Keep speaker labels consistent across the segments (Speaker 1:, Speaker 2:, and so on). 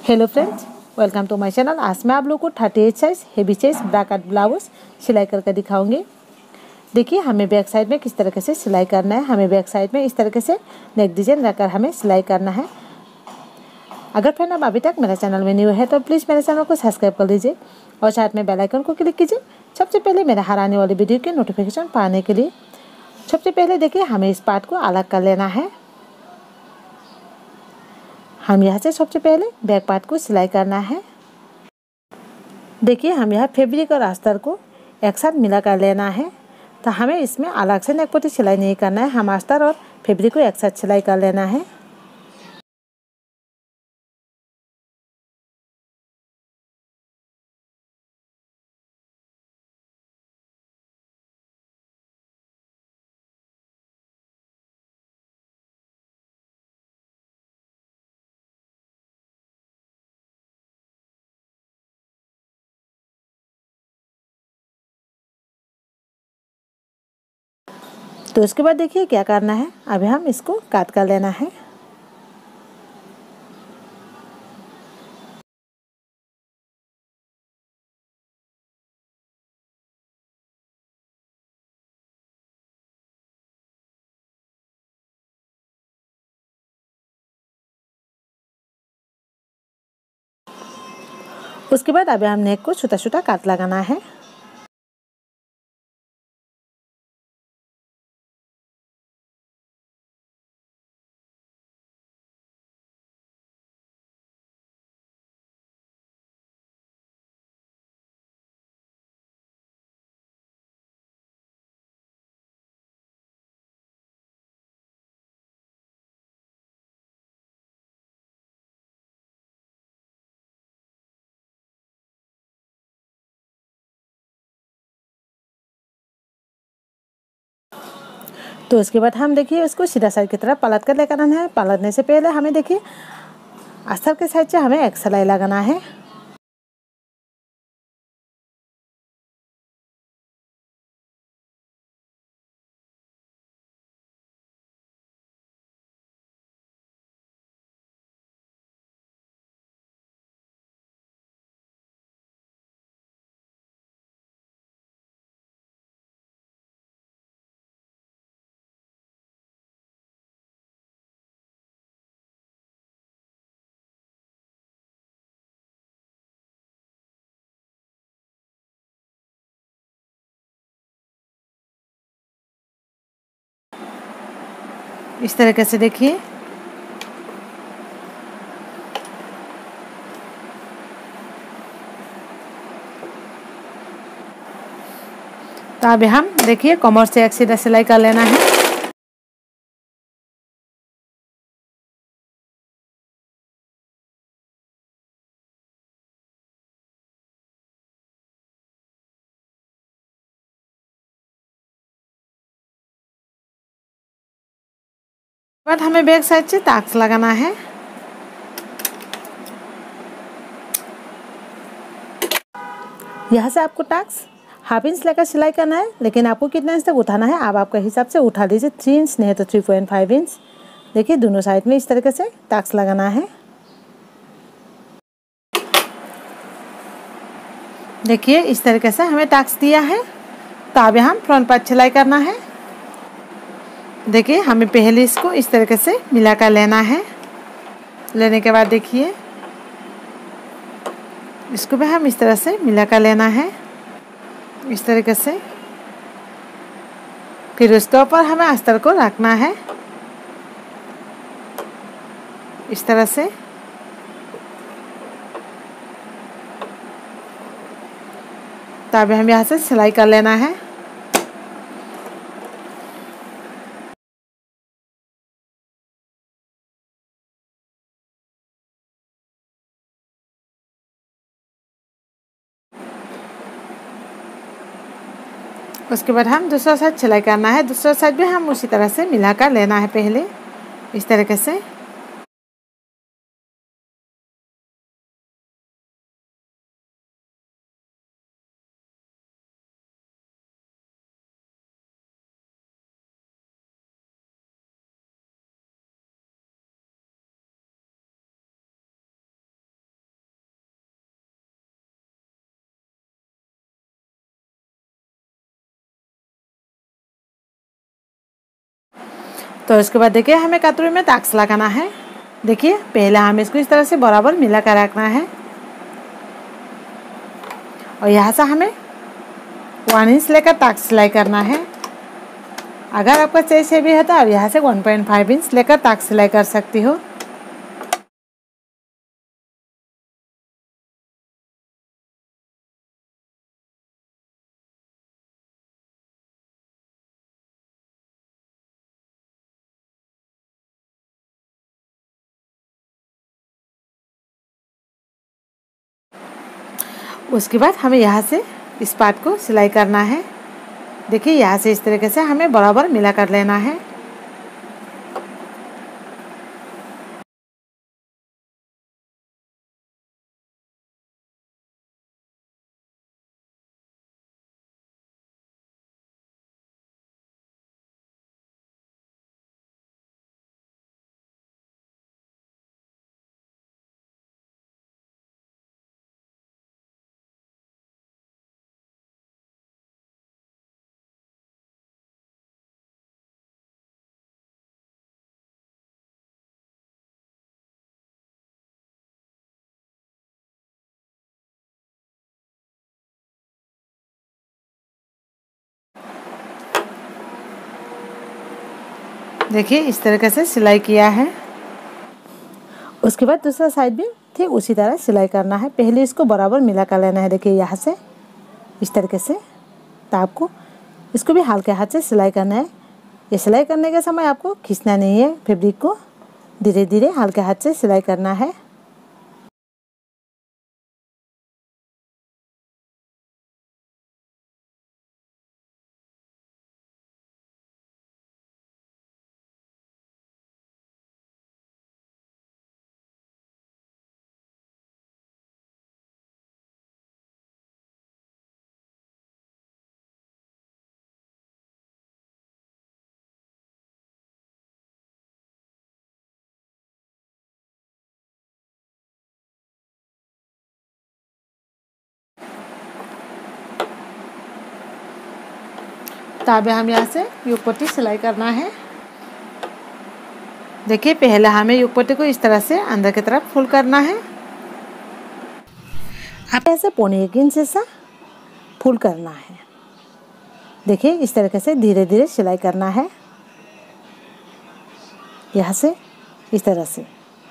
Speaker 1: Hello friends, welcome to my channel. आज मैं आप लोगों को 38 size heavy chest bra cut blouse सिलाई करके दिखाऊंगी। देखिए हमें बैक साइड में किस तरीके से सिलाई करना है। हमें बैक साइड में इस तरीके से नेक डिजाइन रखकर हमें सिलाई करना है। अगर फ्रेंड आप अभी तक मेरे चैनल में न्यू है तो प्लीज़ मेरे चैनल को सब्सक्राइब कर लीजिए और साथ में बेल आइकन को क्लिक कीजिए सबसे पहले मेरे हर आने वाली वीडियो के नोटिफिकेशन पाने के लिए। सबसे पहले देखिए हमें इस पार्ट को अलग कर लेना है। हम यहाँ से सबसे पहले बैक पार्ट को सिलाई करना है। देखिए हम यहाँ फैब्रिक और अस्तर को एक साथ मिला कर लेना है, तो हमें इसमें अलग से नेक पट्टी सिलाई नहीं करना है। हम अस्तर और फैब्रिक को एक साथ सिलाई कर लेना है। तो इसके बाद देखिए क्या करना है, अभी हम इसको काट कर लेना है। उसके बाद अभी हम नेक को छोटा छोटा काट लगाना है। तो उसके बाद हम देखिए इसको सीधा साइड की तरफ पलट कर लेकर आना है। पलटने से पहले हमें देखिए अस्तर के साइड से हमें एक सिलाई लगाना है। इस तरीके से देखिए तो अभी हम देखिए कमर से एक सीधा सिलाई कर लेना है। बाद हमें बैक साइड से टाक्स लगाना है। यहाँ से आपको टाक्स हाफ इंच लेकर सिलाई करना है, लेकिन आपको कितना इंच तक उठाना है आप आपके हिसाब से उठा लीजिए। 3 इंच नहीं तो 3.5 इंच। देखिए दोनों साइड में इस तरीके से टाक्स लगाना है। देखिए इस तरीके से हमें टाक्स दिया है। तो अभी हम फ्रंट पार्ट सिलाई करना है। देखिए हमें पहले इसको इस तरीके से मिलाकर लेना है। लेने के बाद देखिए इसको भी हम इस तरह से मिलाकर लेना है, इस तरीके से। फिर उसके ऊपर हमें अस्तर को रखना है इस तरह से। तो अभी हम यहाँ से सिलाई कर लेना है। उसके बाद हम दूसरा साइड सिलाई करना है। दूसरा साइड भी हम उसी तरह से मिलाकर लेना है पहले, इस तरीके से। तो इसके बाद देखिए हमें कतरी में ताक्स लगाना है। देखिए पहले हमें इसको इस तरह से बराबर मिला कर रखना है और यहाँ से हमें 1 इंच लेकर ताक्स सिलाई करना है। अगर आपका चेस्ट हेवी है तो आप यहाँ से 1.5 इंच लेकर ताक्स सिलाई कर सकती हो। उसके बाद हमें यहाँ से इस पार्ट को सिलाई करना है। देखिए यहाँ से इस तरीके से हमें बराबर मिला कर लेना है। देखिए इस तरीके से सिलाई किया है। उसके बाद दूसरा साइड भी ठीक उसी तरह सिलाई करना है। पहले इसको बराबर मिला कर लेना है। देखिए यहाँ से इस तरीके से, तो आपको इसको भी हल्के हाथ से सिलाई करना है। ये सिलाई करने के समय आपको खींचना नहीं है, फैब्रिक को धीरे धीरे हल्के हाथ से सिलाई करना है। तो अब हम यहाँ से युग पट्टी सिलाई करना है। देखिए पहले हमें युग पट्टी को इस तरह से अंदर की तरफ फोल्ड करना है। आप ऐसे 1.25 इंच ऐसा फोल्ड करना है। देखिए इस तरीके से धीरे धीरे सिलाई करना है, यहाँ से इस तरह से।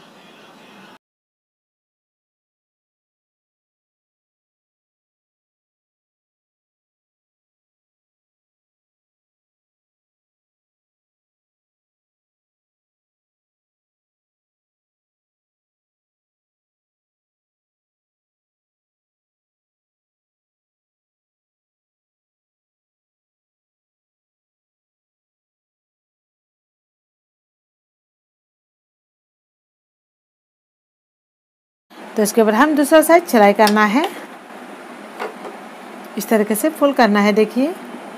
Speaker 1: तो इसके बाद हम दूसरा साइड सिलाई करना है। इस तरीके से फोल्ड करना है। देखिए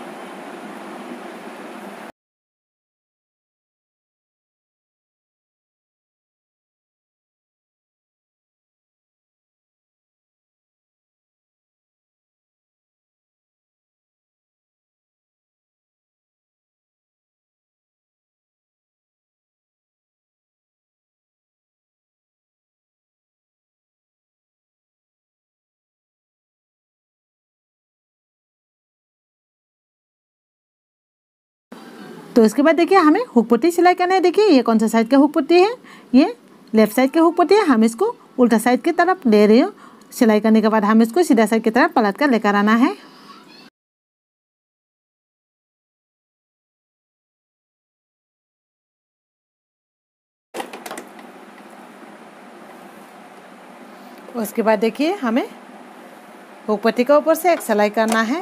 Speaker 1: तो इसके बाद देखिए हमें हुक पट्टी सिलाई करना है। देखिए ये कौन सा साइड का हुक पट्टी है, ये लेफ्ट साइड के हुक पट्टी है। हम इसको उल्टा साइड की तरफ ले रहे हो। सिलाई करने के बाद हम इसको सीधा साइड की तरफ पलट कर लेकर आना है। उसके बाद देखिए हमें हुक पट्टी के ऊपर से एक सिलाई करना है।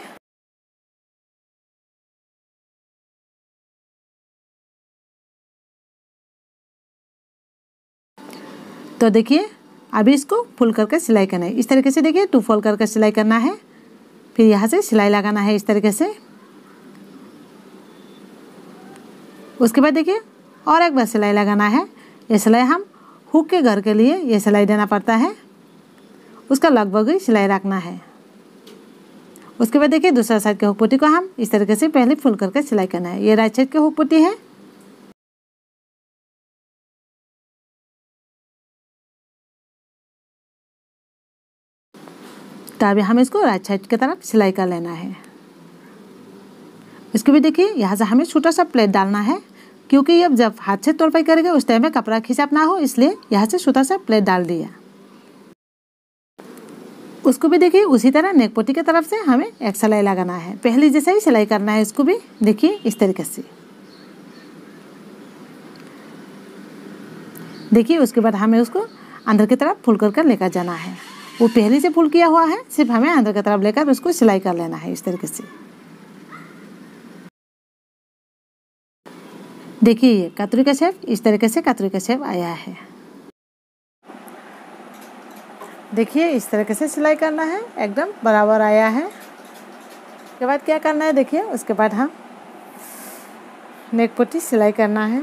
Speaker 1: तो देखिए अभी इसको फुल करके सिलाई करना है। इस तरीके से देखिए 2 फोल्ड करके सिलाई करना है। फिर यहाँ से सिलाई लगाना है इस तरीके से। उसके बाद देखिए और एक बार सिलाई लगाना है। ये सिलाई हम हुक के घर के लिए ये सिलाई देना पड़ता है, उसका लगभग ही सिलाई रखना है। उसके बाद देखिए दूसरा साइड के हुक पट्टी को हम इस तरीके से पहले फुल करके सिलाई करना है। ये राइट साइड के हुक पट्टी है। तो अभी हमें इसको राइट साइड की तरफ सिलाई कर लेना है। इसको भी देखिए यहाँ से हमें छोटा सा प्लेट डालना है, क्योंकि जब हाथ से तुरपाई करेंगे उस टाइम में कपड़ा खिंचाव ना हो, इसलिए यहाँ से छोटा सा प्लेट डाल दिया। उसको भी देखिए उसी तरह नेक पट्टी की तरफ से हमें एक सिलाई लगाना है, पहले जैसे ही सिलाई करना है। इसको भी देखिए इस तरीके से। देखिए उसके बाद हमें उसको अंदर की तरफ फुल कर लेकर जाना है। वो पहले से फुल किया हुआ है, सिर्फ हमें अंदर की तरफ लेकर उसको सिलाई कर लेना है इस तरीके से। देखिए ये कतरी का शेप, इस तरीके से कतरी का शेप आया है। देखिए इस तरीके से सिलाई करना है, एकदम बराबर आया है। उसके बाद क्या करना है, देखिए उसके बाद हम नेक पट्टी सिलाई करना है।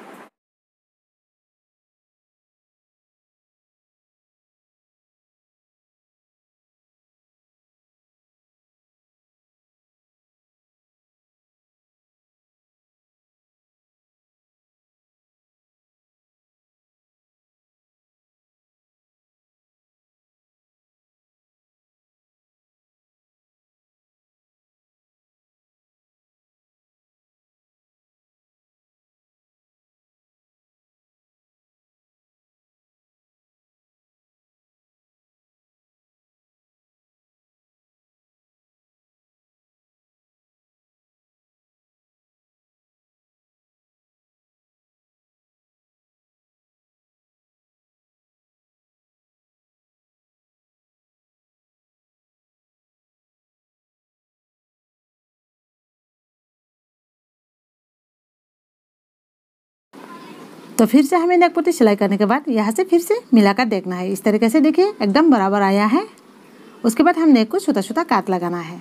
Speaker 1: तो फिर से हमें नेक पट्टी सिलाई करने के बाद यहाँ से फिर से मिलाकर देखना है। इस तरीके से देखिए एकदम बराबर आया है। उसके बाद हम नेक को छोटा छोटा काट लगाना है।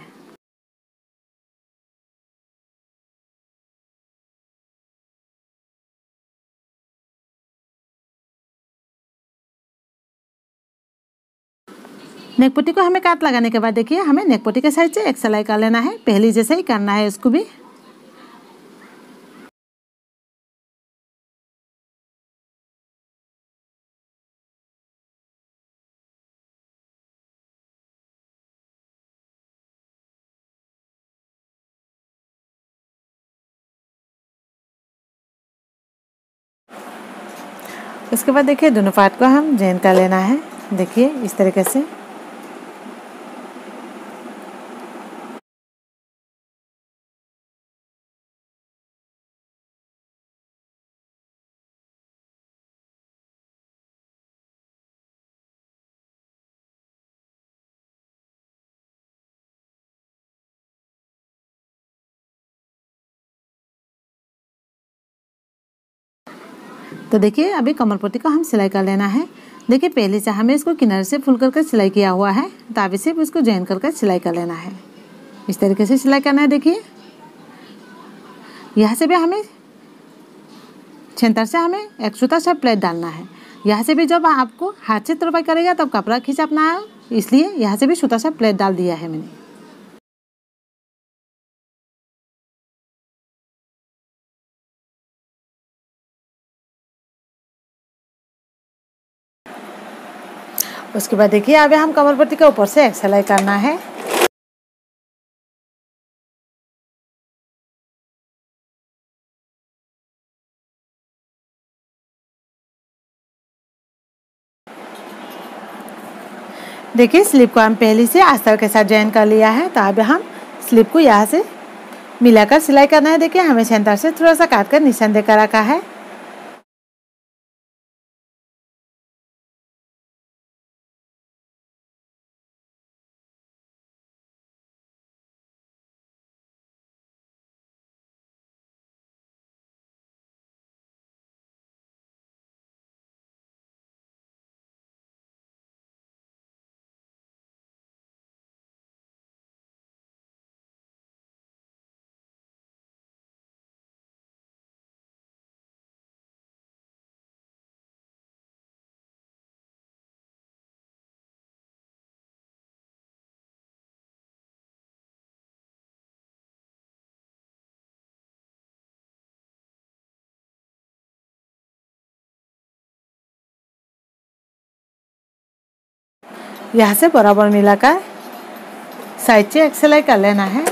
Speaker 1: नेक पट्टी को हमें काट लगाने के बाद देखिए हमें नेक पट्टी के साइड से एक सिलाई कर लेना है, पहले जैसे ही करना है इसको भी। उसके बाद देखिए दोनों पार्ट को हम जॉइन कर लेना है, देखिए इस तरीके से। तो देखिए अभी कमर पट्टी को हम सिलाई कर लेना है। देखिए पहले से हमें इसको किनारे से फुल कर सिलाई किया हुआ है, तो अभी सिर्फ इसको जॉइन कर सिलाई कर लेना है। इस तरीके से सिलाई करना है। देखिए यहाँ से भी हमें सेंटर से हमें एक छोटा सा प्लेट डालना है। यहाँ से भी जब आपको हाथ से तुरपाई करेगा तब कपड़ा खींचना है, इसलिए यहाँ से भी छोटा सा प्लेट डाल दिया है मैंने। उसके बाद देखिए अभी हम कमर पट्टी के ऊपर से एक सिलाई करना है। देखिए स्लिप को हम पहले से अस्तर के साथ जॉइन कर लिया है, तो अभी हम स्लिप को यहाँ से मिलाकर सिलाई करना है। देखिए हमें सेंटर से थोड़ा सा काट कर निशान देकर रखा है। यहाँ से बराबर मिलाकर साइड से एक सिलाई कर लेना है।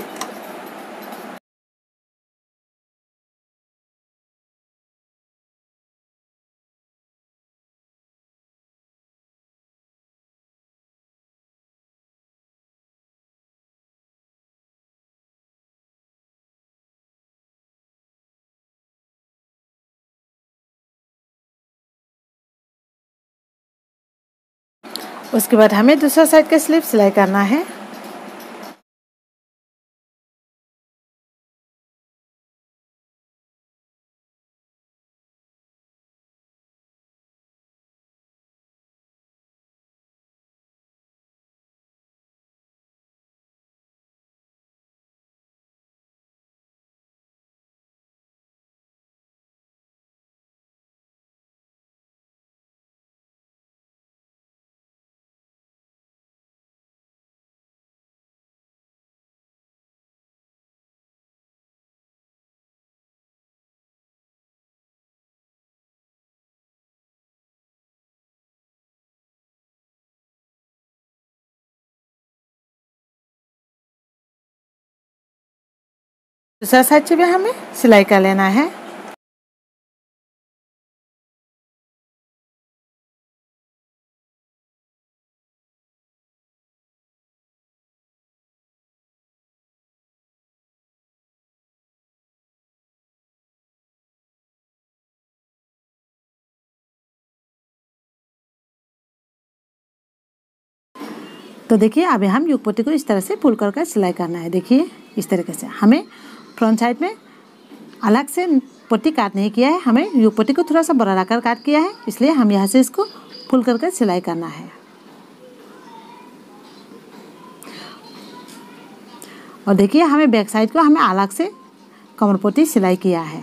Speaker 1: उसके बाद हमें दूसरा साइड का स्लीव सिलाई करना है। दूसरा साइड से भी हमें सिलाई कर लेना है। तो देखिए अभी हम युग पट्टी को इस तरह से पुल कर सिलाई करना है। देखिए इस तरीके से हमें फ्रंट साइड में अलग से पट्टी काट नहीं किया है, हमें युग पट्टी को थोड़ा सा बड़ा कर काट किया है, इसलिए हम यहाँ से इसको पुल कर सिलाई करना है। और देखिए हमें बैक साइड को हमें अलग से कमर पट्टी सिलाई किया है।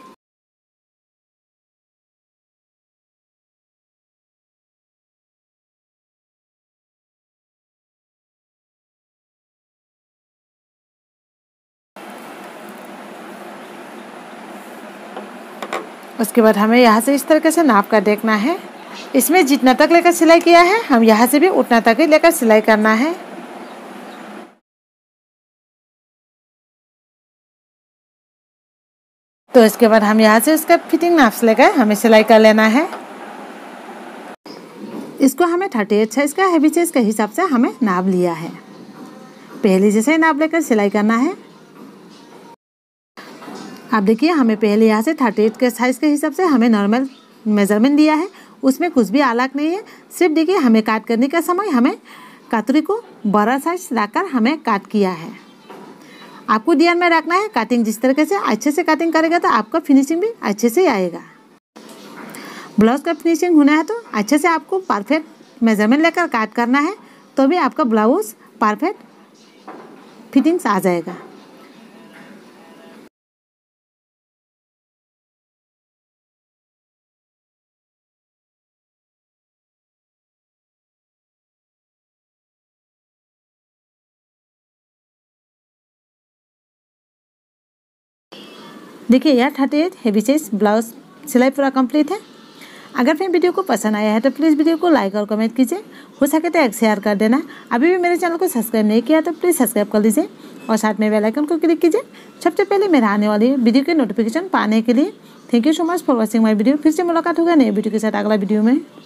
Speaker 1: उसके बाद हमें यहाँ से इस तरीके से नाप कर देखना है। इसमें जितना तक लेकर सिलाई किया है हम यहाँ से भी उतना तक ही लेकर सिलाई करना है। तो इसके बाद हम यहाँ से उसका फिटिंग नाप से लेकर हमें सिलाई कर लेना है। इसको हमें 38 साइज का हैवी चेस्ट के हिसाब से हमें नाप लिया है। पहले जैसे ही नाप लेकर सिलाई करना है। आप देखिए हमें पहले यहाँ से 38 के साइज़ के हिसाब से हमें नॉर्मल मेजरमेंट दिया है, उसमें कुछ भी अलग नहीं है। सिर्फ देखिए हमें काट करने का समय हमें कातुरी को बड़ा साइज रखकर हमें काट किया है। आपको ध्यान में रखना है, कटिंग जिस तरीके से अच्छे से कटिंग करेगा तो आपका फिनिशिंग भी अच्छे से आएगा। ब्लाउज का फिनिशिंग होना है तो अच्छे से आपको परफेक्ट मेजरमेंट लेकर काट करना है, तो भी आपका ब्लाउज परफेक्ट फिटिंग्स आ जाएगा। देखिए यह 38 हैवी साइज ब्लाउज सिलाई पूरा कंप्लीट है। अगर फिर वीडियो को पसंद आया है तो प्लीज़ वीडियो को लाइक और कमेंट कीजिए, हो सके तो एक शेयर कर देना। अभी भी मेरे चैनल को सब्सक्राइब नहीं किया तो प्लीज़ सब्सक्राइब कर लीजिए और साथ में बेल आइकन को क्लिक कीजिए सबसे पहले मेरे आने वाली वीडियो की नोटिफिकेशन पाने के लिए। Thank you so much for watching my video. फिर से मुलाकात होगा नए वीडियो के साथ अगला वीडियो में।